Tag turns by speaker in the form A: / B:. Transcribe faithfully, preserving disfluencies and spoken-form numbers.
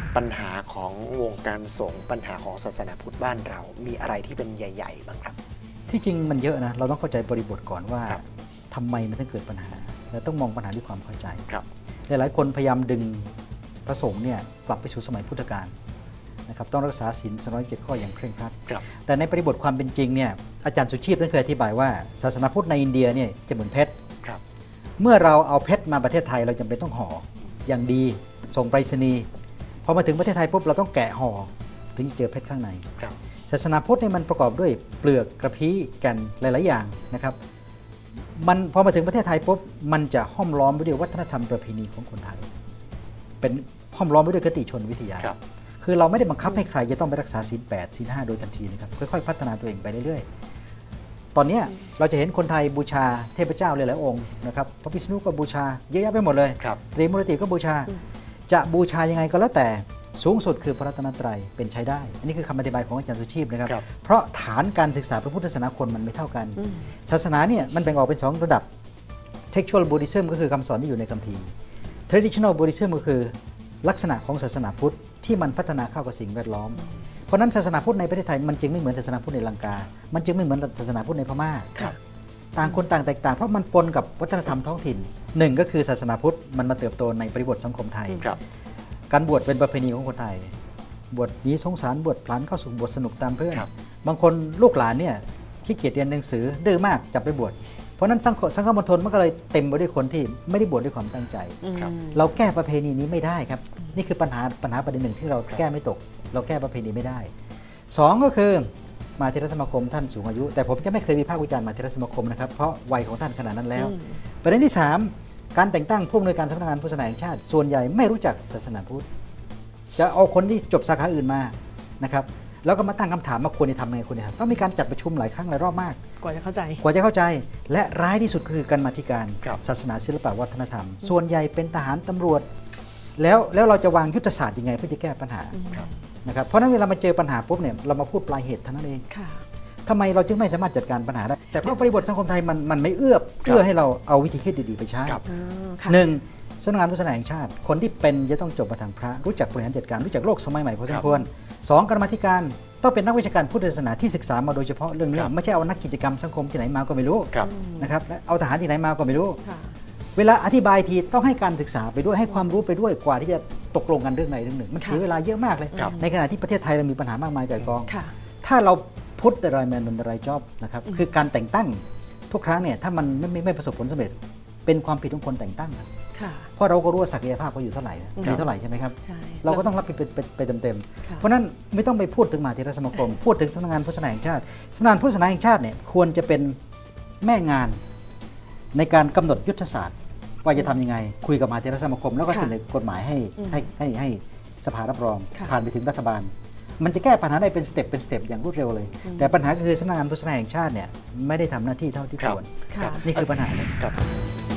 A: ปัญหาของวงการสงฆ์ปัญหาของศาสนาพุทธบ้านเรามีอะไรที่เป็นใหญ่ๆบ้างครับ
B: ที่จริงมันเยอะนะเราต้องเข้าใจบริบทก่อนว่าทำไมมันถึงเกิดปัญหาเราต้องมองปัญหาด้วยความเข้าใจหลายๆคนพยายามดึงพระสงฆ์เนี่ยกลับไปสู่สมัยพุทธกาลนะครับต้องรักษาศีลสองร้อยเจ็ดข้ออย่างเคร่งครัดแต่ในบริบทความเป็นจริงเนี่ยอาจารย์สุชีพท่านเคยอธิบายว่าศาสนาพุทธในอินเดียเนี่ยจะเหมือนเพชรเมื่อเราเอาเพชรมาประเทศไทยเราจำเป็นต้องห่ออย่างดีส่งไปรษณีย์พอมาถึงประเทศไทยปุ๊บเราต้องแกะห่อถึงจะเจอเพชรข้างในศาสนาพุทธเนี่ยมันประกอบด้วยเปลือกกระพี้แก่นหลายๆอย่างนะครับมันพอมาถึงประเทศไทยปุ๊บมันจะห้อมล้อมไปด้วยวัฒนธรรมประเพณีของคนไทยเป็นห้อมล้อมไปด้วยคติชนวิทยาคือเราไม่ได้บังคับให้ใครจะต้องไปรักษาศีลแปดศีลห้าโดยทันทีนะครับค่อยๆพัฒนาตัวเองไปเรื่อยๆตอนนี้เราจะเห็นคนไทยบูชาเทพเจ้าหลายๆองค์นะครับพระพิษณุก็บูชาเยอะแยะไปหมดเลยตรีมูรติก็บูชาจะบูชายังไงก็แล้วแต่สูงสุดคือพระรัตนตรัยเป็นใช้ได้อันนี้คือคำอธิบายของอาจารย์สุชีพนะครับเพราะฐานการศึกษาพระพุทธศาสนาคนมันไม่เท่ากันศาสนาเนี่ยมันแบ่งออกเป็นสองระดับ textual Buddhism ก็คือคำสอนที่อยู่ในคัมภีร์ traditional Buddhism ก็คือลักษณะของศาสนาพุทธที่มันพัฒนาเข้ากับสิ่งแวดล้อมเพราะนั้นศาสนาพุทธในประเทศไทยมันจึงไม่เหมือนศาสนาพุทธในลังกามันจึงไม่เหมือนศาสนาพุทธในพม่าต่างคนต่างแตกต่างเพราะมันปนกับวัฒนธรรมท้องถิ่นหนึ่งก็คือศาสนาพุทธมันมาเติบโตในบริบทสังคมไทยการบวชเป็นประเพณีของคนไทยบวชนี้สงสารบวชพลันเข้าสู่บวชสนุกตามเพื่อนบางคนลูกหลานเนี่ยขี้เกียจเรียนหนังสือดื้อมากจับไปบวชเพราะนั้นสังคมสังคมมณฑลมันก็เลยเต็มไปด้วยคนที่ไม่ได้บวชด้วยความตั้งใจเราแก้ประเพณีนี้ไม่ได้ครับนี่คือปัญหาปัญหาประเด็นหนึ่งที่เราแก้ไม่ตกเราแก้ประเพณีไม่ได้สองก็คือมาเทรสมาคมท่านสูงอายุแต่ผมจะไม่เคยวิพากษ์วิจารณ์มาเทรสมาคมนะครับเพราะวัยของท่านขนาดนั้นแล้วประเด็นที่สามการแต่งตั้งผู้อำนวยการสำนักงานพุทธศาสนาแห่งชาติส่วนใหญ่ไม่รู้จักศาสนาพุทธจะเอาคนที่จบสาขาอื่นมานะครับแล้วก็มาตั้งคำถามว่าควรจะทำไงควรจะทำต้องมีการจัดประชุมหลายครั้งหลายรอบมาก
C: กว่าจะเข้าใจ
B: กว่าจะเข้าใจและร้ายที่สุดคือการมาธิการศาสนาศิลปวัฒนธรรมส่วนใหญ่เป็นทหารตำรวจแล้วแล้วเราจะวางยุทธศาสตร์ยังไงเพื่อจะแก้ปัญหานะครับเพราะนั้นเวลามาเจอปัญหาปุ๊บเนี่ยเรามาพูดปลายเหตุเท่านั้นเองทำไมเราจึงไม่สามารถจัดการปัญหาได้แต่เพราะบริบทสังคมไทยมันมันไม่เอื้อเอื้อให้เราเอาวิธีคิดดีๆไปใช้หนึ่งสำนักงานพุทธศาสนาแห่งชาติคนที่เป็นจะต้องจบมาทางพระรู้จักบริหารจัดการรู้จักโลกสมัยใหม่พอสมควรสองกรรมาธิการต้องเป็นนักวิชาการพุทธศาสนาที่ศึกษามาโดยเฉพาะเรื่องนี้ไม่ใช่เอานักกิจกรรมสังคมที่ไหนมาก็ไม่รู้นะครับเอาทหารที่ไหนมาก็ไม่รู้เวลาอธิบายทีต้องให้การศึกษาไปด้วยให้ความรู้ไปด้วยกว่าที่จะตกลงกันเรื่องใดเรื่องหนึ่งมันเสียเวลาเยอะมากเลยในขณะที่ประเทศไทยเรามีปัญหามากมายก่ายกองถ้าเราพุทธรายแมนนรายจ็อบนะครับคือการแต่งตั้งทุกครั้งเนี่ยถ้ามันไม่ไม่ไม่ประสบผลสำเร็จเป็นความผิดของคนแต่งตั้งเพราะเราก็รู้ว่าศักยภาพเขาอยู่เท่าไหร่มีเท่าไหร่ใช่ไหมครับเราก็ต้องรับไปไปเต็มๆเพราะนั้นไม่ต้องไปพูดถึงมหาเถรสมาคมพูดถึงสำนักงานพุทธศาสนาแห่งชาติสำนักงานพุทธศาสนาแห่งชาติเนี่ยควรจะเป็นแม่งานในการกำหนดยุทธศาสตร์ว่าจะทำยังไงคุยกับมหาเถรสมาคมแล้วก็เสนอกฎหมายให้ให้ให้ให้สภารับรองผ่านไปถึงรัฐบาลมันจะแก้ปัญหาได้เป็นสเต็ปเป็นสเต็ปอย่างรวดเร็วเลยแต่ปัญหาคือสำนักงานพุทธศาสนาแห่งชาติเนี่ยไม่ได้ทำหน้าที่เท่าที่ควรนี่คือปัญหาครับ